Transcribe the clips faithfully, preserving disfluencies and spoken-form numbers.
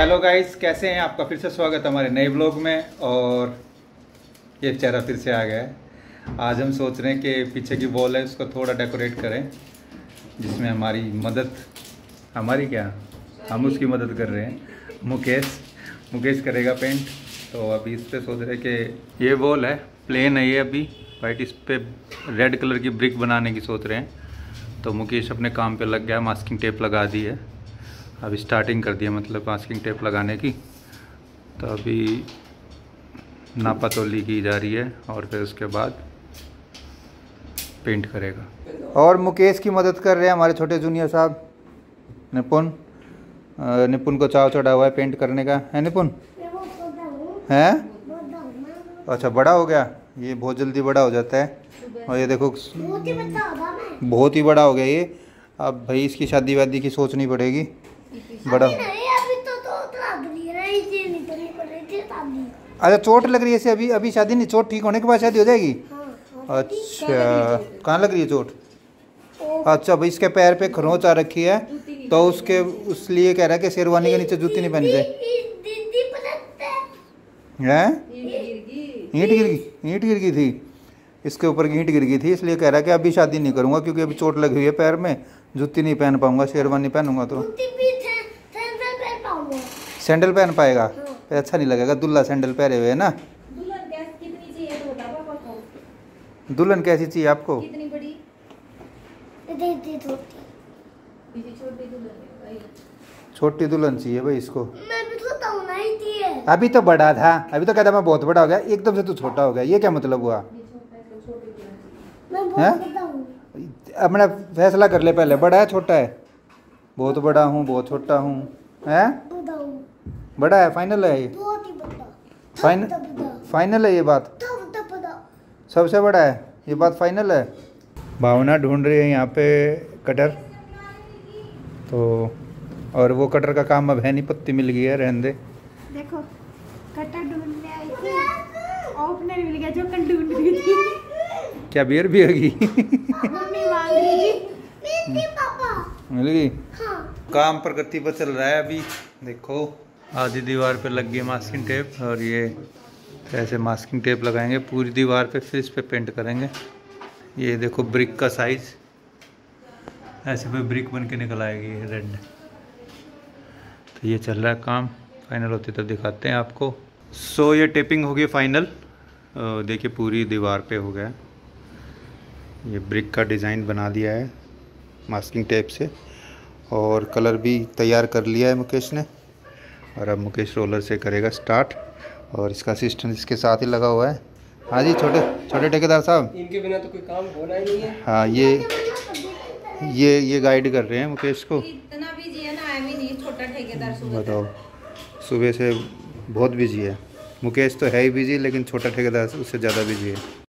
Hello guys, कैसे हैं? आपका फिर से स्वागत है हमारे नए ब्लॉग में। और ये चेहरा फिर से आ गया है। आज हम सोच रहे हैं कि पीछे की वॉल है उसको थोड़ा डेकोरेट करें, जिसमें हमारी मदद हमारी क्या हम उसकी मदद कर रहे हैं। मुकेश मुकेश करेगा पेंट। तो अभी इस पर सोच रहे हैं कि ये वॉल है, प्लेन है ये अभी वाइट, इस पर रेड कलर की ब्रिक बनाने की सोच रहे हैं। तो मुकेश अपने काम पे लग गया, मास्किंग टेप लगा दी है, अभी स्टार्टिंग कर दिया मतलब मास्किंग टेप लगाने की। तो अभी नापातोली की जा रही है और फिर उसके बाद पेंट करेगा। और मुकेश की मदद कर रहे हैं हमारे छोटे जूनियर साहब निपुण। निपुण को चाव चढ़ा हुआ है पेंट करने का, है निपुण? है अच्छा, बड़ा हो गया ये, बहुत जल्दी बड़ा हो जाता है। और ये देखो बहुत ही बड़ा हो गया ये। अब भाई इसकी शादी वादी की सोचनी पड़ेगी। बड़ा अभी तो तो लग रही है, नहीं तो नहीं कर रही थी शादी। अच्छा, चोट लग रही है इसे अभी? अभी शादी नहीं, चोट ठीक होने के बाद शादी हो जाएगी। हाँ, अच्छा, कहाँ लग रही है चोट? अच्छा भाई, इसके पैर पे खरोंच आ रखी है, तो उसके उस लिए कह रहा है कि शेरवानी के नीचे जूती नहीं पहनी जाए। हैं? ईंट गिर गई ईंट गिर गई थी इसके ऊपर की, ईंट गिर गई थी, इसलिए कह रहा है कि अभी शादी नहीं करूंगा क्योंकि अभी चोट लगी हुई है पैर में, जूती नहीं पहन पाऊंगा, शेरवानी पहनूंगा तो सैंडल पहन पाएगा। तो अच्छा नहीं लगेगा दुल्हा सैंडल पहने हुए है ना। दुल्हन कैसी चाहिए आपको? कितनी बड़ी? छोटी दुल्हन चाहिए भाई इसको। मैं भी छोटा होना ही थी। अभी तो बड़ा था, अभी तो कहता मैं बहुत बड़ा हो गया, एकदम से तू छोटा हो गया, ये क्या मतलब हुआ? मैं बहुत हैं? बड़ा हूँ। अपना फैसला कर ले पहले, बड़ा है छोटा है? बहुत बड़ा हूँ, बहुत छोटा हूँ। हैं? बड़ा हूँ। बड़ा है, फाइनल है ये? बहुत ही बड़ा। फाइनल तब तब बड़ा। फाइनल है ये बात? तब तब बड़ा। सबसे बड़ा है ये बात, फाइनल है। भावना ढूंढ रही है यहाँ पे कटर, तो और वो कटर का काम अब है नहीं, पत्ती मिल गई है, रहने दे। देखो कटर ढूंढने आई थी, ओपनर मिल गया जो कल ढूंढ रही थी। क्या बियर भी होगी? मम्मी मांग रही थी। मेरी पापा मिल गई। हाँ। काम प्रगति पर चल रहा है अभी। देखो आधी दीवार पे लग गई मास्किंग टेप, और ये ऐसे मास्किंग टेप लगाएंगे पूरी दीवार पे, फिर इस पे पेंट करेंगे। ये देखो ब्रिक का साइज, ऐसे पे ब्रिक बन के निकल आएगी रेड। तो ये चल रहा है काम, फाइनल होते तब दिखाते हैं आपको। सो ये टेपिंग हो गई फाइनल, देखिए पूरी दीवार पे हो गया। ये ब्रिक का डिज़ाइन बना दिया है मास्किंग टेप से, और कलर भी तैयार कर लिया है मुकेश ने। और अब मुकेश रोलर से करेगा स्टार्ट, और इसका असिस्टेंट इसके साथ ही लगा हुआ है। हाँ जी, छोटे छोटे ठेकेदार साहब, इनके बिना तो कोई काम होना ही नहीं है। हाँ ये ये ये गाइड कर रहे हैं मुकेश को। इतना बिजी है ना, एमी नहीं छोटा ठेकेदार सुबह बताओ, सुबह से बहुत बिजी है मुकेश, तो है ही बिजी, लेकिन छोटा ठेकेदार उससे ज़्यादा बिजी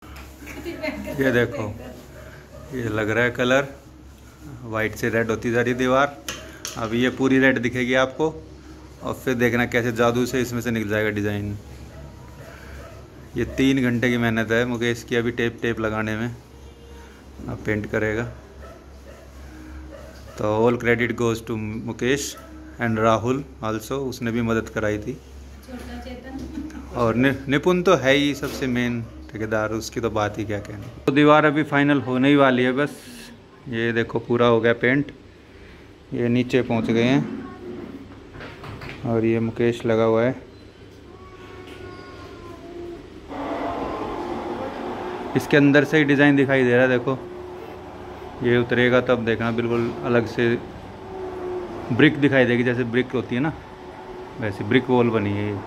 है। ये देखो, ये लग रहा है कलर, वाइट से रेड होती जा रही दीवार। अब ये पूरी रेड दिखेगी आपको, और फिर देखना कैसे जादू से इसमें से निकल जाएगा डिज़ाइन। ये तीन घंटे की मेहनत है मुकेश की अभी टेप टेप लगाने में। अब पेंट करेगा। तो all credit goes to Mukesh and Rahul also, उसने भी मदद कराई थी। और नि, निपुण तो है ही सबसे मेन ठेकेदार, उसकी तो बात ही क्या कहनी। तो दीवार अभी फाइनल होने ही वाली है बस। ये देखो पूरा हो गया पेंट, ये नीचे पहुंच गए हैं, और ये मुकेश लगा हुआ है। इसके अंदर से ही डिज़ाइन दिखाई दे रहा है, देखो ये उतरेगा तब देखना बिल्कुल अलग से ब्रिक दिखाई देगी, जैसे ब्रिक होती है ना वैसे ब्रिक वॉल बनी है ये।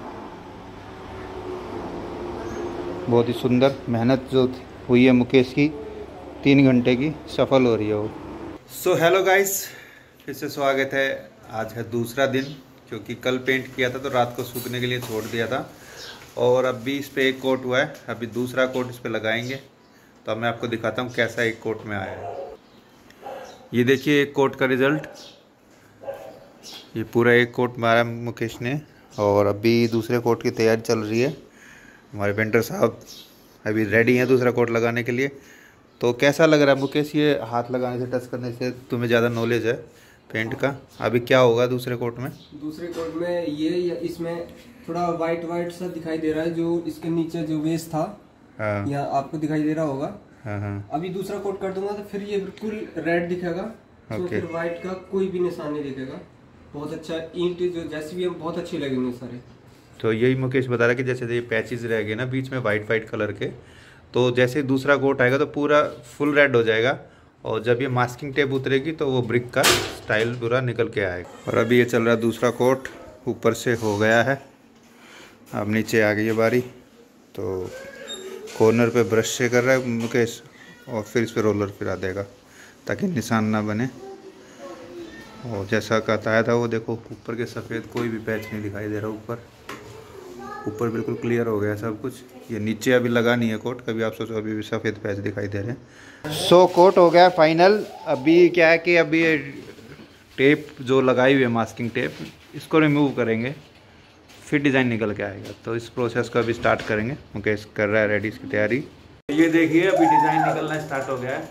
बहुत ही सुंदर मेहनत जो हुई है मुकेश की, तीन घंटे की, सफल हो रही है वो। सो हेलो गाइस, फिर से स्वागत है। आज है दूसरा दिन, क्योंकि कल पेंट किया था तो रात को सूखने के लिए छोड़ दिया था, और अभी इस पर एक कोट हुआ है, अभी दूसरा कोट इस पर लगाएंगे। तो अब मैं आपको दिखाता हूँ कैसा एक कोट में आया है। ये देखिए एक कोट का रिज़ल्ट, ये पूरा एक कोट मारा मुकेश ने, और अभी दूसरे कोट की तैयारी चल रही है। हमारे पेंटर साहब अभी रेडी हैं दूसरा कोट लगाने के लिए। तो कैसा लग रहा है मुकेश, ये हाथ लगाने से, टच करने से तुम्हें ज़्यादा नॉलेज है, पेंट का। अभी क्या होगा दूसरे कोट में? दूसरे कोट में ये इसमें थोड़ा वाइट वाइट सा दिखाई दे रहा है, जो इसके नीचे जो बेस था हाँ। यहाँ आपको दिखाई दे रहा होगा। हाँ हाँ। अभी दूसरा कोट कर दूंगा तो फिर ये बिल्कुल रेड दिखेगा, तो फिर वाइट का कोई भी निशान नहीं दिखेगा। बहुत अच्छा ईंट जो जैसे भी है बहुत अच्छे लगेंगे सारे। तो यही मुकेश बता रहा है कि जैसे ये पैचेस रह गए ना बीच में वाइट वाइट कलर के, तो जैसे दूसरा कोट आएगा तो पूरा फुल रेड हो जाएगा, और जब ये मास्किंग टेप उतरेगी तो वो ब्रिक का स्टाइल पूरा निकल के आएगा। और अभी ये चल रहा है दूसरा कोट, ऊपर से हो गया है, अब नीचे आ गई है बारी। तो कॉर्नर पे ब्रश से कर रहा है मुकेश, और फिर इस पर रोलर फिरा देगा ताकि निशान ना बने। और जैसा बताया था वो देखो ऊपर के सफ़ेद कोई भी पैच नहीं दिखाई दे रहा, ऊपर ऊपर बिल्कुल क्लियर हो गया सब कुछ। ये नीचे अभी लगा नहीं है कोट, कभी आप सोचो अभी भी सफ़ेद पैच दिखाई दे रहे हैं। सो कोट हो गया फाइनल। अभी क्या है कि अभी ये टेप जो लगाई हुई है मास्किंग टेप, इसको रिमूव करेंगे, फिर डिज़ाइन निकल के आएगा। तो इस प्रोसेस को अभी स्टार्ट करेंगे, मुकेश कर रहा है रेडी इसकी तैयारी। ये देखिए अभी डिज़ाइन निकलना स्टार्ट हो गया है।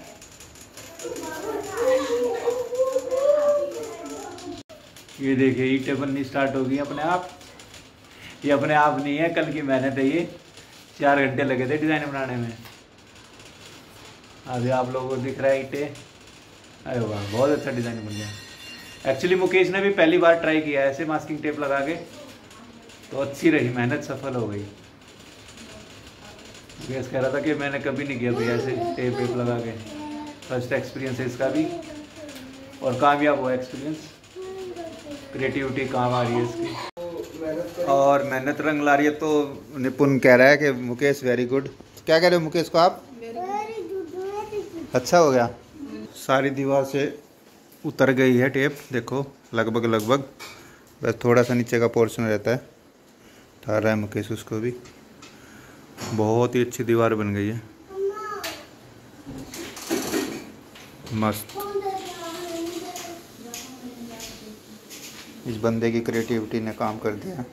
ये देखिए ईंटें बननी स्टार्ट हो गई अपने आप। ये अपने आप नहीं है, कल की मेहनत है। ये चार घंटे लगे थे डिज़ाइन बनाने में। अभी आप लोगों को दिख रहा है ईंटें। अरे वाह, बहुत अच्छा डिज़ाइन बन गया। एक्चुअली मुकेश ने भी पहली बार ट्राई किया है ऐसे मास्किंग टेप लगा के, तो अच्छी रही, मेहनत सफल हो गई। मुकेश कह रहा था कि मैंने कभी नहीं किया भैया ऐसे टेप वेप लगा के, फर्स्ट एक्सपीरियंस है इसका भी, और कामयाब हुआ एक्सपीरियंस। क्रिएटिविटी काम आ रही है इसकी, और मेहनत रंग ला रही है। तो निपुण कह रहा है कि मुकेश वेरी गुड। क्या कह रहे हो मुकेश को आप? अच्छा हो गया। सारी दीवार से उतर गई है टेप, देखो लगभग लगभग, बस थोड़ा सा नीचे का पोर्शन रहता है। उठा रहा है मुकेश उसको भी। बहुत ही अच्छी दीवार बन गई है, मस्त। इस बंदे की क्रिएटिविटी ने काम कर दिया।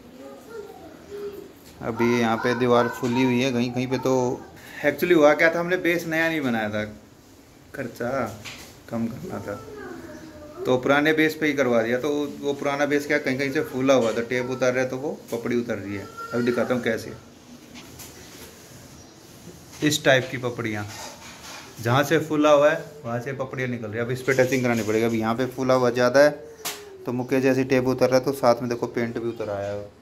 अभी यहाँ पे दीवार फुली हुई है, कहीं कहीं पे तो एक्चुअली हुआ क्या था, हमने बेस नया नहीं बनाया था, खर्चा कम करना था, तो पुराने बेस पे ही करवा दिया। तो वो पुराना बेस क्या कहीं कहीं से फूला हुआ था, टेप उतर रहा है तो वो पपड़ी उतर रही है। अभी दिखाता हूँ कैसे। इस टाइप की पपड़ियाँ, जहाँ से फूला हुआ है वहाँ से पपड़ियाँ निकल रही है। अब इस पर टचिंग करानी पड़ेगी। अब यहाँ पे फूला हुआ ज़्यादा है तो मुकेश जैसी टेप उतर रहा है, तो साथ में देखो पेंट भी उतर आया है।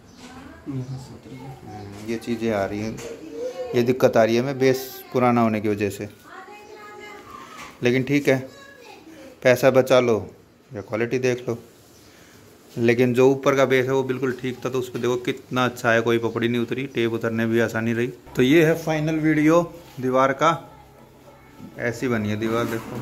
ये चीज़ें आ रही हैं, ये दिक्कत आ रही है हमें बेस पुराना होने की वजह से। लेकिन ठीक है, पैसा बचा लो या क्वालिटी देख लो। लेकिन जो ऊपर का बेस है वो बिल्कुल ठीक था, तो उस पर देखो कितना अच्छा है, कोई पपड़ी नहीं उतरी, टेप उतरने भी आसानी रही। तो ये है फाइनल वीडियो दीवार का। ऐसी बनी है दीवार, देखो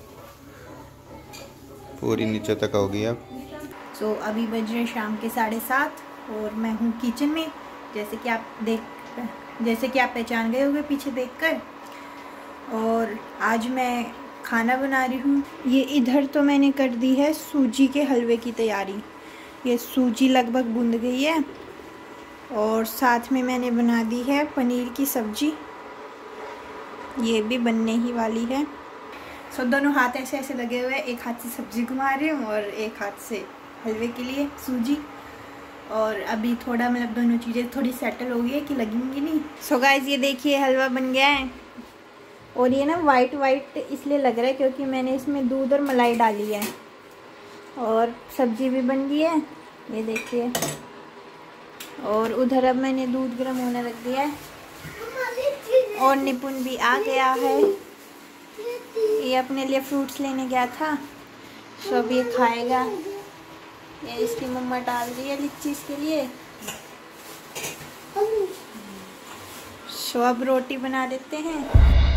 पूरी नीचे तक होगी अब। सो so, अभी बज रहे शाम के साढ़े सात और मैं हूँ किचन में, जैसे कि आप देख जैसे कि आप पहचान गए होंगे पीछे देखकर। और आज मैं खाना बना रही हूँ। ये इधर तो मैंने कर दी है सूजी के हलवे की तैयारी। ये सूजी लगभग भुन गई है, और साथ में मैंने बना दी है पनीर की सब्जी, ये भी बनने ही वाली है। सो दोनों हाथ ऐसे ऐसे लगे हुए हैं, एक हाथ से सब्जी घुमा रही हूँ और एक हाथ से हलवे के लिए सूजी। और अभी थोड़ा मतलब दोनों चीज़ें थोड़ी सेटल हो गई है कि लगेंगी नहीं। सो गाइस ये देखिए हलवा बन गया है, और ये ना वाइट वाइट इसलिए लग रहा है क्योंकि मैंने इसमें दूध और मलाई डाली है। और सब्जी भी बन गई है, ये देखिए। और उधर अब मैंने दूध गर्म होने रख दिया है, और निपुण भी आ गया है। ये अपने लिए फ्रूट्स लेने गया था, सो अब ये खाएगा। ये इसकी मम्मा डाल रही है लिच्ची इसके लिए। सो अब रोटी बना देते हैं।